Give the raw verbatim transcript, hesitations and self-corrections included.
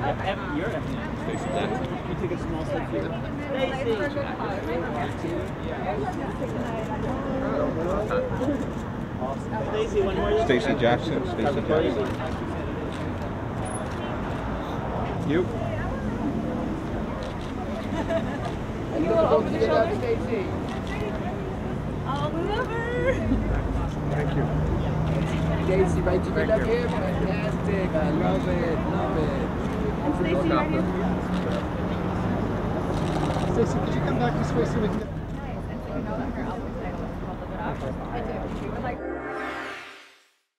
You're Stacey Jackson. You took a small step here. Stacey, one more. Stacey Jackson. Stacey Jackson. You. You will open the shoulder, Stacey. I'll never. Thank you. Stacey, right to get up here. Fantastic. I love it. Love it. And Stacey, right here. Stacey, could you come back this way so we can get... Nice. And so you know that her album title is called Live It Up? I do. Like...